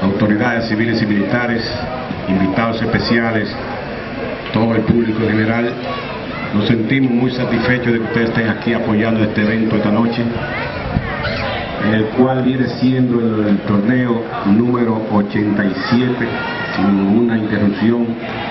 autoridades civiles y militares, invitados especiales, todo el público en general. Nos sentimos muy satisfechos de que ustedes estén aquí apoyando este evento esta noche, el cual viene siendo el torneo número 87, sin ninguna interrupción,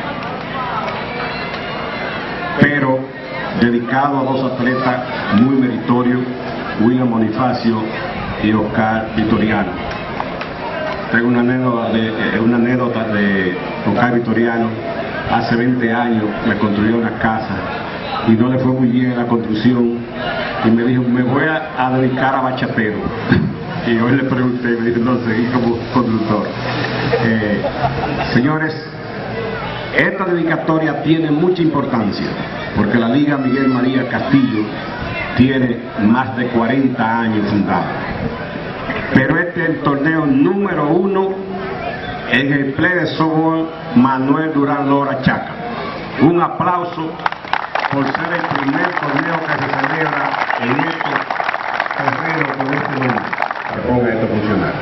pero dedicado a dos atletas muy meritorios, William Bonifacio y Oscar Vitoriano. Tengo una anécdota de Oscar Vitoriano. Hace 20 años me construyó una casa y no le fue muy bien en la construcción y me dijo, me voy a dedicar a bachatero. Y hoy le pregunté y me dijo, no, seguí como constructor. Señores, esta dedicatoria tiene mucha importancia porque la Liga Miguel María Castillo tiene más de 40 años fundada, pero este es el torneo número 1 en el Play de Softball Manuel Durán Lora Chaca. Un aplauso por ser el primer torneo que se celebra en este terreno con este nombre. Que ponga esto a funcionar.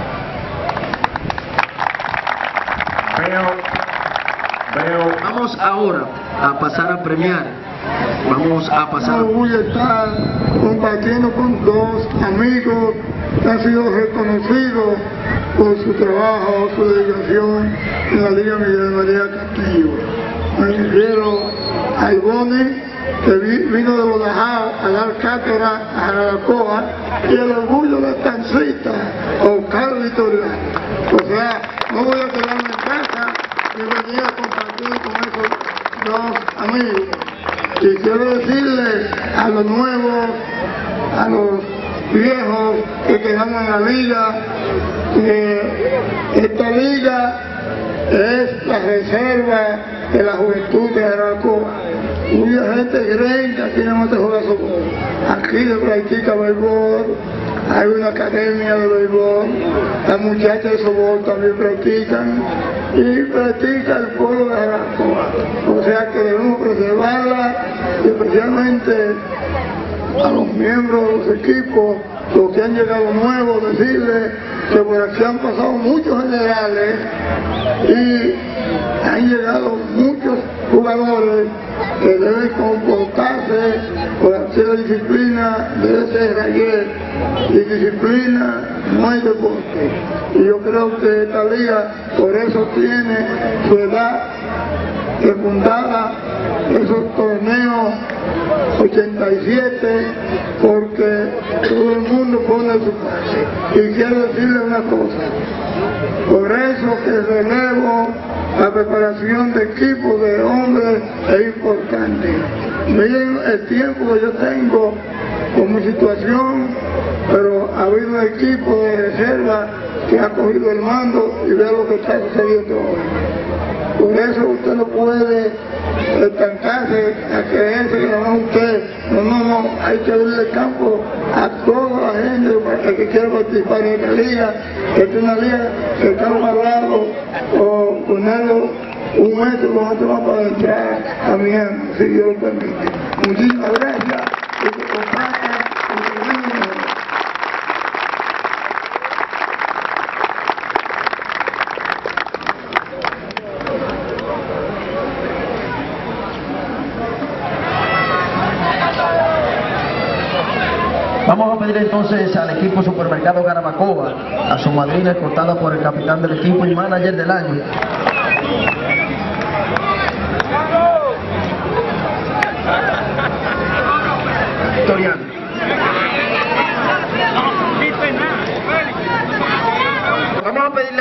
Vamos ahora a pasar a premiar. Voy a estar compartiendo con dos amigos que han sido reconocidos por su trabajo, su dedicación en la Liga Miguel María Castillo. Me refiero a Ivone, que vino de Bodajá a dar cátedra a Jarabacoa, y el orgullo de Tancita, Oscar Vitoriano. O sea, no voy a quedarme en casa y venir a compartir con esos dos amigos. Y quiero decirles a los nuevos, a los viejos que quedamos en la liga, que esta liga es la reserva de la juventud de Jarabacoa. Mucha gente cree que aquí no se juega softball. Aquí se practica béisbol, hay una academia de béisbol, las muchachas de softball también practican y practica el pueblo de Jarabacoa. O sea que debemos preservarla, especialmente a los miembros de los equipos, los que han llegado nuevos, decirles que por aquí han pasado muchos generales y han llegado muchos jugadores que deben comportarse con la disciplina, debe ser ayer, y disciplina no hay deporte. Y yo creo que esta liga por eso tiene su edad fundada, esos torneos 87, porque todo el mundo pone su parte. Y quiero decirle una cosa, por eso que el relevo, la preparación de equipos de hombres es importante. Miren el tiempo que yo tengo con mi situación, pero ha habido equipos de reserva que ha cogido el mando y vea lo que está sucediendo hoy. Por eso usted no puede estancarse a creerse que no es usted. No, hay que abrirle campo a toda la gente que quiera participar en esta liga. Esta es una liga que estamos hablando o ponerlo un metro con otro más para entrar a Miami, si Dios lo permite. Muchísimas gracias y que compartan y que vivan. Vamos a pedir entonces al equipo Supermercado Jarabacoa, a su madrina escoltada por el capitán del equipo y manager del año. Vitoriano. Vamos a pedirle